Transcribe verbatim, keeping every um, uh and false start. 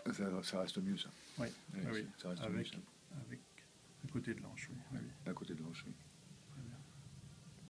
Ça, ça reste mieux, ça. Oui, Oui, oui, ça reste mieux, avec, ça. avec à côté de l'anche, oui. oui. À côté de l'anche, oui.